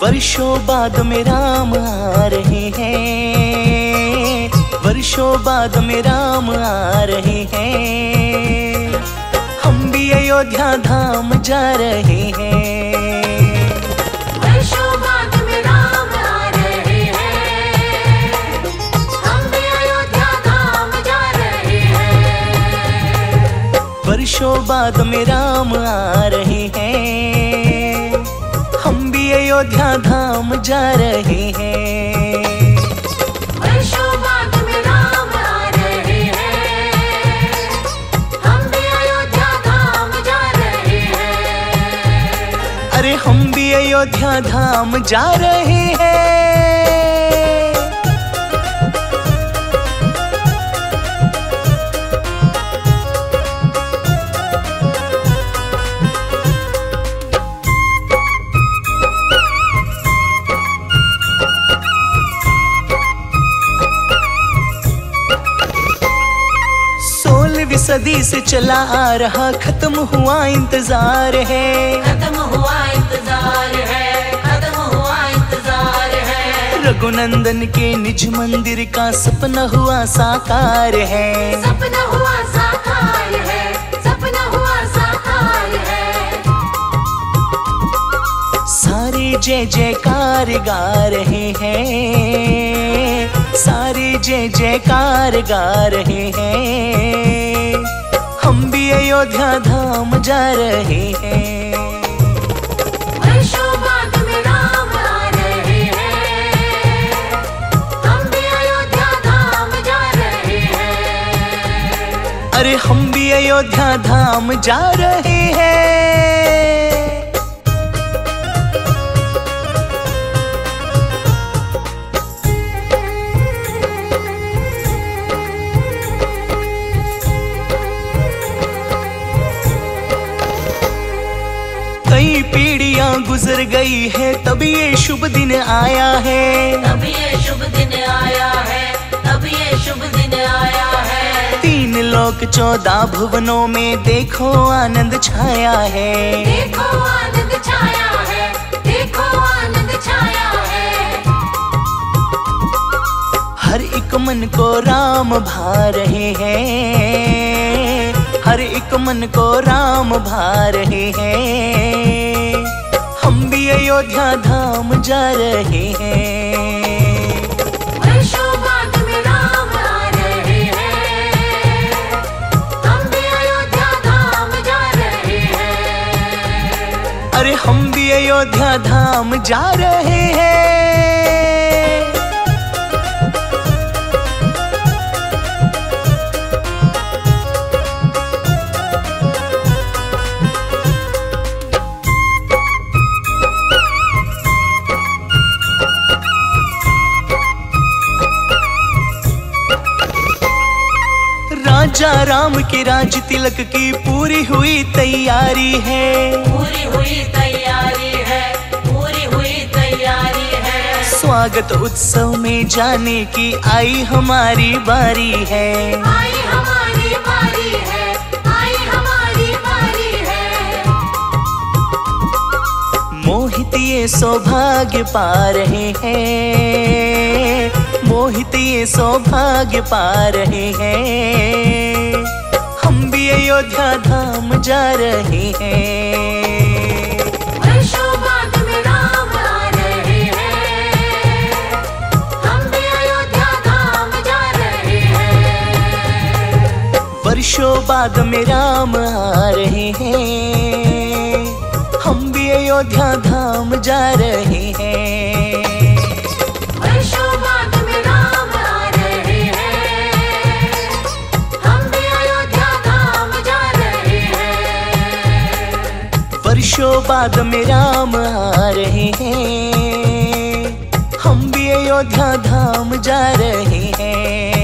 वर्षों बाद में राम आ रहे हैं, वर्षों बाद में राम आ रहे हैं। हम भी अयोध्या धाम जा रहे हैं। वर्षों बाद में राम आ रहे हैं, हम भी अयोध्या धाम जा रहे हैं। वर्षों बाद में राम आ रहे हैं, हम भी अयोध्या धाम जा रहे हैं। वर्षों बाद में राम आ रहे हैं, हम भी अयोध्या धाम जा रहे हैं। अरे हम भी अयोध्या धाम जा रहे हैं। सदी से चला आ रहा, खत्म हुआ इंतजार है, खत्म हुआ इंतजार है, खत्म हुआ इंतजार है। रघुनंदन के निज मंदिर का सपना हुआ साकार है, सपना हुआ साकार है, सपना हुआ साकार है। सारे जय जयकार गा रहे हैं, सारे जय जयकार गा रहे हैं। हम भी अयोध्या धाम जा रहे हैं। वर्षों बाद में राम आ रहे हैं, हम भी अयोध्या धाम जा रहे हैं। अरे हम भी अयोध्या धाम जा रहे हैं। कई पीढ़ियां गुजर गई है, तब ये शुभ दिन आया है, तब ये शुभ दिन आया है, तब ये शुभ दिन आया है। 3 लोक 14 भुवनों में देखो आनंद छाया है, देखो आनंद छाया है, देखो आनंद छाया है। हर एक मन को राम भा रहे हैं, हर एक मन को राम भा रहे हैं। हम भी अयोध्या धाम जा रहे हैं। वर्षों बाद में राम आ रहे हैं, हम भी अयोध्या धाम जा रहे हैं। अरे हम भी अयोध्या धाम जा रहे हैं। राजा राम के राज तिलक की पूरी हुई तैयारी है, पूरी हुई तैयारी है, पूरी हुई तैयारी है। स्वागत उत्सव में जाने की आई हमारी बारी है, आई हमारी बारी है, आई हमारी बारी है। मोहित ये सौभाग्य पा रहे हैं, मोहित ये सौभाग्य पा रहे हैं। हम भी अयोध्या धाम जा रहे हैं। वर्षों बाद में राम आ रहे हैं, हम भी अयोध्या धाम जा रहे हैं। वर्षों बाद में राम आ रहे हैं, हम भी अयोध्या धाम जा रहे हैं। वर्षों बाद में राम आ रहे हैं, हम भी अयोध्या धाम जा रहे हैं। वर्षों बाद में राम आ रहे हैं, हम भी अयोध्या धाम जा रहे हैं।